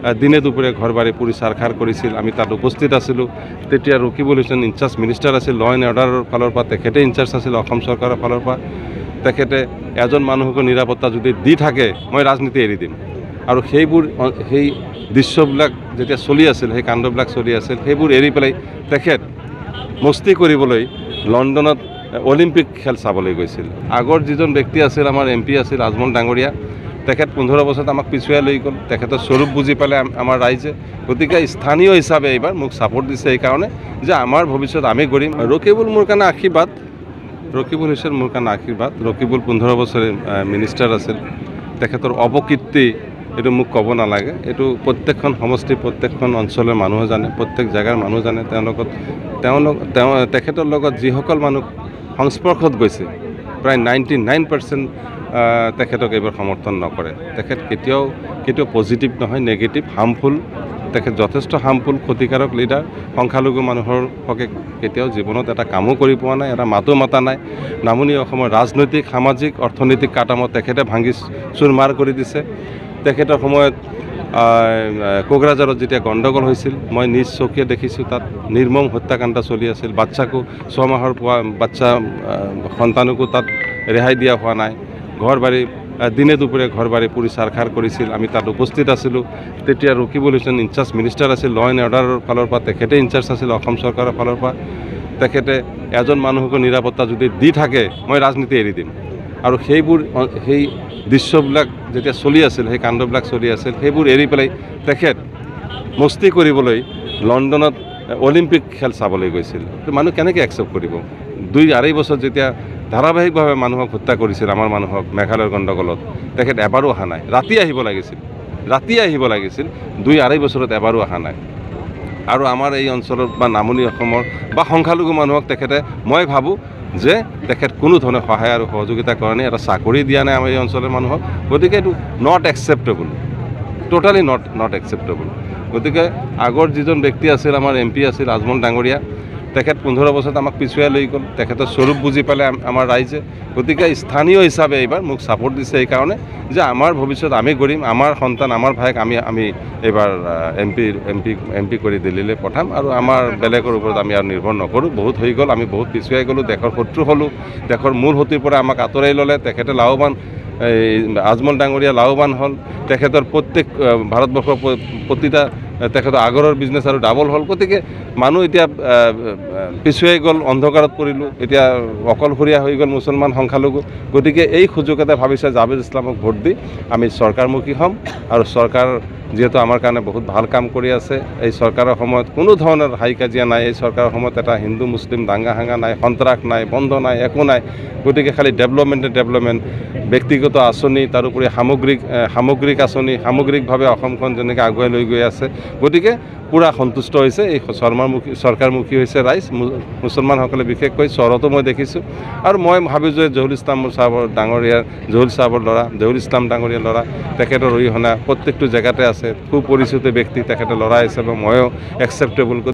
দিনে দুপুরে ঘর বাড়ি পুৰি ছাৰখাৰ কৰিছিল। আমি তাত উপস্থিত আছিলোঁ। তেতিয়া ৰকিবুল হুছেইন ইনচাৰ্জ মিনিষ্টাৰ আছিল, ল এণ্ড অৰ্ডাৰৰ ফালৰ পৰা তেখেতে ইনচাৰ্জ আছিল অসম চৰকাৰৰ ফালৰ পৰা। তেখেতে এজন মানুহকো নিৰাপত্তা যদি দি থাকে মই ৰাজনীতি এৰি দিম। আৰু সেই দৃশ্যবিলাক যেতিয়া চলি আছিল, সেই কাণ্ডবিলাক চলি আছিল, সেইবোৰ এৰি পেলাই তেখেত মস্তি কৰিবলৈ লণ্ডনত অলিম্পিক খেল চাবলৈ গৈছিল। আগৰ যিজন ব্যক্তি আছিল আমাৰ MP আছিল আজমল ডাঙৰীয়া, তেখেত 15 বছৰত আমাক পিছুৱাই লৈ গ'ল। তেখেতৰ স্বৰূপ বুজি পালে আমাৰ ৰাইজে। গতিকে স্থানীয় হিচাপে এইবাৰ মোক ছাপোৰ্ট দিছে এইকাৰণে যে আমাৰ ভৱিষ্যত আমি গঢ়িম। ৰকিবুল মোৰ কাৰণে আশীৰ্বাদ, ৰকিবুল হুছেইন মোৰ কাৰণে আশীৰ্বাদ। ৰকিবুল 15 বছৰে মিনিষ্টাৰ আছিল। তেখেতৰ অপকীৰ্তি এইটো মোক ক'ব নালাগে, এইটো প্ৰত্যেকখন সমষ্টি প্ৰত্যেকখন অঞ্চলৰ মানুহে জানে, প্ৰত্যেক জেগাৰ মানুহ জানে। তেখেতৰ লগত যিসকল মানুহ সংস্পৰ্শত গৈছে প্ৰায় 99% তেখেতক এইবাৰ সমৰ্থন নকৰে। তেখেত কেতিয়াও পজিটিভ নহয়, নেগেটিভ, হাৰ্মফুল। তেখেত যথেষ্ট হাৰ্মফুল, ক্ষতিকাৰক লিডাৰ। সংখ্যালঘু মানুহৰ হকে কেতিয়াও জীৱনত এটা কামো কৰি পোৱা নাই, এটা মাতো মতা নাই। নামনি অসমৰ ৰাজনৈতিক, সামাজিক, অৰ্থনৈতিক কাটামত তেখেতে ভাঙি চুৰমাৰ কৰি দিছে। তেখেতৰ সময়ত কোকৰাঝাৰত যেতিয়া গণ্ডগোল হৈছিল, মই নিজ চকুৰে দেখিছোঁ, তাত নিৰ্মম হত্যাকাণ্ড চলি আছিল। বাচ্চাকো 6 মাহৰ বাচ্চা সন্তানকো তাত ৰেহাই দিয়া হোৱা নাই। ঘৰ বাৰী দিনে দুপুৰে ঘৰ বাৰী পুৰি ছাৰখাৰ কৰিছিল। আমি তাত উপস্থিত আছিলোঁ। তেতিয়া ৰকিবুল হুছেইন ইনচাৰ্জ মিনিষ্টাৰ আছিল, ল এণ্ড অৰ্ডাৰৰ ফালৰ পৰা তেখেতে ইনচাৰ্জ আছিল অসম চৰকাৰৰ ফালৰ পৰা। তেখেতে এজন মানুহকো নিৰাপত্তা যদি দি থাকে মই ৰাজনীতি এৰি দিম। আৰু সেই দৃশ্যবিলাক যেতিয়া চলি আছিল, সেই কাণ্ডবিলাক চলি আছিল, সেইবোৰ এৰি পেলাই তেখেত মস্তি কৰিবলৈ লণ্ডনত অলিম্পিক খেল চাবলৈ গৈছিল। মানুহ কেনেকৈ একচেপ্ট কৰিব? 2-2.5 বছৰ যেতিয়া ধাৰাবাহিকভাৱে মানুহক হত্যা কৰিছিল, আমাৰ মানুহক মেঘালয়ৰ গণ্ডগোলত, তেখেত এবাৰো অহা নাই। ৰাতি আহিব লাগিছিল 2-2.5 বছৰত এবাৰো অহা নাই। আৰু আমাৰ এই অঞ্চলত বা নামনি অসমৰ বা সংখ্যালঘু মানুহক তেখেতে, মই ভাবোঁ যে তেখেত কোনো ধৰণে সহায় আৰু সহযোগিতা কৰা নাই, এটা চাকৰি দিয়া নাই আমাৰ এই অঞ্চলৰ মানুহক। গতিকে এইটো not acceptable, totally not acceptable. গতিকে আগৰ যিজন ব্যক্তি আছিল আমাৰ MP আছিল আজমল ডাঙৰীয়া, তেখেত 15 বছৰত আমাক পিছুৱাই লৈ গ'ল। তেখেতৰ স্বৰূপ বুজি পালে আমাৰ ৰাইজে। গতিকে স্থানীয় হিচাপে এইবাৰ মোক ছাপোৰ্ট দিছে এইকাৰণে যে আমাৰ ভৱিষ্যত আমি গঢ়িম। আমাৰ সন্তান, আমাৰ ভাইক আমি এইবাৰ MP কৰি দিল্লীলৈ পঠাম। আৰু আমাৰ বেলেগৰ ওপৰত আমি আৰু নিৰ্ভৰ নকৰোঁ। বহুত হৈ গ'ল, আমি বহুত পিছুৱাই গ'লোঁ, দেশৰ শত্ৰু হ'লোঁ। দেশৰ মূল শত্ৰুৰ পৰা আমাক আঁতৰাই ল'লে। তেখেতে লাভৱান, আজমল ডাঙৰীয়া লাভৱান হ'ল। তেখেতৰ প্ৰত্যেক ভাৰতবৰ্ষৰ প্ৰতিটা তেখেতৰ আগৰৰ বিজনেছ আৰু ডাবল হ'ল। গতিকে মানুহ এতিয়া পিছুৱাই গ'ল, অন্ধকাৰত পৰিলোঁ। এতিয়া অকলশৰীয়া হৈ গ'ল মুছলমান সংখ্যালঘু। গতিকে এই সুযোগতে ভাবিছে জাভেদ ইছলামক ভোট দি আমি চৰকাৰমুখী হ'ম। আৰু চৰকাৰ যিহেতু আমাৰ কাৰণে বহুত ভাল কাম কৰি আছে, এই চৰকাৰৰ সময়ত কোনো ধৰণৰ হাই কাজিয়া নাই। এই চৰকাৰৰ সময়ত এটা হিন্দু মুছলিম দাঙ্গা হাঙ্গা নাই, সন্ত্ৰাস নাই, বন্ধ নাই, একো নাই। গতিকে খালি ডেভেলপমেণ্ট, ব্যক্তিগত আঁচনি, তাৰোপৰি সামগ্ৰিক আঁচনি, সামগ্ৰিকভাৱে অসমখন যেনেকৈ আগুৱাই লৈ গৈ আছে। গতিকে পূৰা সন্তুষ্ট হৈছে। এই চৰকাৰমুখী হৈছে ৰাইজ, মুছলমানসকলে বিশেষকৈ চহৰতো মই দেখিছোঁ। আৰু মই ভাবোঁ যে জহুল ইছলাম ডাঙৰীয়াৰ ল'ৰা, তেখেতৰ অৰিহণা প্ৰত্যেকটো জেগাতে আছে। সুপৰিচিত ব্যক্তি, তেখেতৰ ল'ৰা হিচাপে ময়ো একচেপ্টেবল।